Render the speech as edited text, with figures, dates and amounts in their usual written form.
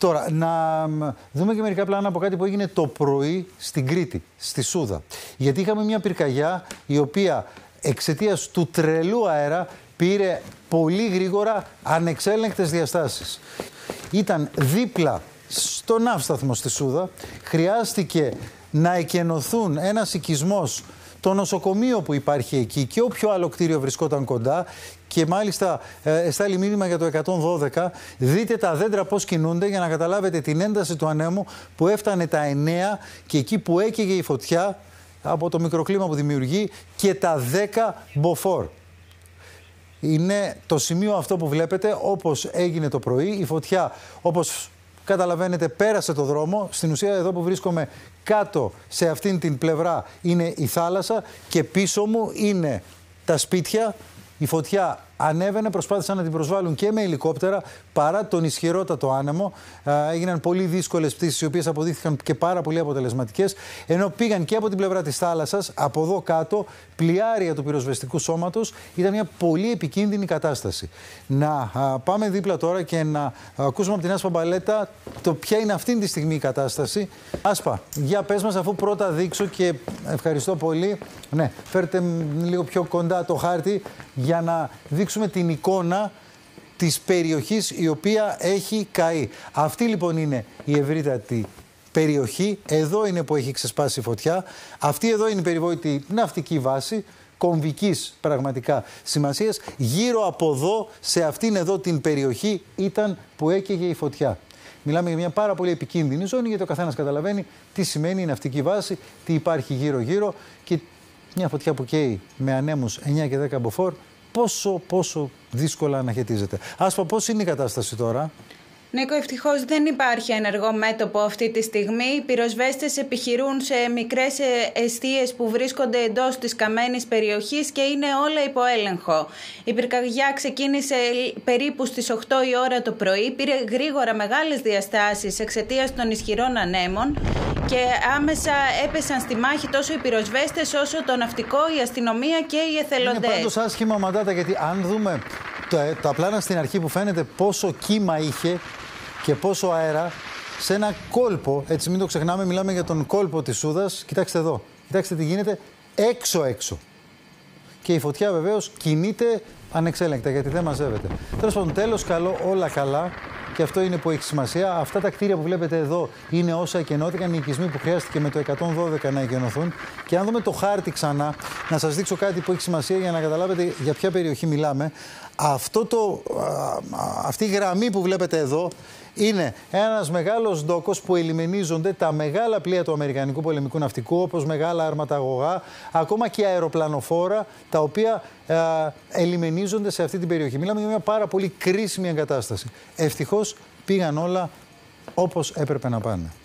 Τώρα, να δούμε και μερικά πλάνα από κάτι που έγινε το πρωί στην Κρήτη, στη Σούδα. Γιατί είχαμε μια πυρκαγιά η οποία εξαιτίας του τρελού αέρα πήρε πολύ γρήγορα ανεξέλεγκτες διαστάσεις. Ήταν δίπλα στο ναύσταθμο στη Σούδα, χρειάστηκε να εκενωθούν ένας οικισμός, το νοσοκομείο που υπάρχει εκεί και όποιο άλλο κτίριο βρισκόταν κοντά, και μάλιστα εστάλει μήνυμα για το 112. Δείτε τα δέντρα πώς κινούνται για να καταλάβετε την ένταση του ανέμου που έφτανε τα 9 και εκεί που έκαιγε η φωτιά από το μικροκλίμα που δημιουργεί και τα 10 μποφόρ. Είναι το σημείο αυτό που βλέπετε όπως έγινε το πρωί. Η φωτιά, όπως καταλαβαίνετε, πέρασε το δρόμο. Στην ουσία εδώ που βρίσκομαι κάτω σε αυτήν την πλευρά είναι η θάλασσα και πίσω μου είναι τα σπίτια. Η φωτιά ανέβαινε, προσπάθησαν να την προσβάλλουν και με ελικόπτερα παρά τον ισχυρότατο άνεμο. Έγιναν πολύ δύσκολες πτήσεις, οι οποίες αποδείχθηκαν και πάρα πολύ αποτελεσματικές. Ενώ πήγαν και από την πλευρά της θάλασσας, από εδώ κάτω, πλοιάρια του πυροσβεστικού σώματος. Ήταν μια πολύ επικίνδυνη κατάσταση. Να πάμε δίπλα τώρα και να ακούσουμε από την Άσπα Μπαλέτα το ποια είναι αυτή τη στιγμή η κατάσταση. Άσπα, για πες μας, αφού πρώτα δείξω, και ευχαριστώ πολύ. Ναι, φέρτε λίγο πιο κοντά το χάρτη για να δείξουμε την εικόνα της περιοχής η οποία έχει καεί. Αυτή λοιπόν είναι η ευρύτατη περιοχή. Εδώ είναι που έχει ξεσπάσει η φωτιά. Αυτή εδώ είναι η περιβόητη ναυτική βάση, κομβικής πραγματικά σημασίας. Γύρω από εδώ, σε αυτήν εδώ την περιοχή, ήταν που έκαιγε η φωτιά. Μιλάμε για μια πάρα πολύ επικίνδυνη ζώνη, γιατί ο καθένας καταλαβαίνει τι σημαίνει η ναυτική βάση, τι υπάρχει γύρω-γύρω, και μια φωτιά που καίει με ανέμους 9 και 10 μποφόρ, πόσο δύσκολα αναχαιτίζεται. Άσπα, πώς είναι η κατάσταση τώρα? Νίκο, ευτυχώς δεν υπάρχει ενεργό μέτωπο αυτή τη στιγμή. Οι πυροσβέστες επιχειρούν σε μικρές εστίες που βρίσκονται εντός της καμένης περιοχής και είναι όλα υπό έλεγχο. Η πυρκαγιά ξεκίνησε περίπου στις 8 η ώρα το πρωί, πήρε γρήγορα μεγάλες διαστάσεις εξαιτίας των ισχυρών ανέμων και άμεσα έπεσαν στη μάχη τόσο οι πυροσβέστες όσο το ναυτικό, η αστυνομία και οι εθελοντές. Είναι πάντως άσχημα, Μαντάτα, γιατί αν δούμε τα πλάνα στην αρχή που φαίνεται πόσο κύμα είχε και πόσο αέρα σε ένα κόλπο, έτσι μην το ξεχνάμε, μιλάμε για τον κόλπο της Σούδας. Κοιτάξτε εδώ, κοιτάξτε τι γίνεται έξω. Και η φωτιά βεβαίως κινείται ανεξέλεγκτα, γιατί δεν μαζεύεται. Τέλος πάντων, τέλος καλό, όλα καλά. Και αυτό είναι που έχει σημασία. Αυτά τα κτίρια που βλέπετε εδώ είναι όσα εκενώθηκαν, οι οικισμοί που χρειάστηκε με το 112 να εκενωθούν. Και αν δούμε το χάρτη ξανά, να σας δείξω κάτι που έχει σημασία για να καταλάβετε για ποια περιοχή μιλάμε. Αυτή η γραμμή που βλέπετε εδώ είναι ένας μεγάλος ντόκος που ελιμενίζονται τα μεγάλα πλοία του Αμερικανικού πολεμικού ναυτικού, όπως μεγάλα αρματαγωγά, ακόμα και αεροπλανοφόρα, τα οποία ελιμενίζονται σε αυτή την περιοχή. Μιλάμε για μια πάρα πολύ κρίσιμη εγκατάσταση. Ευτυχώς πήγαν όλα όπως έπρεπε να πάνε.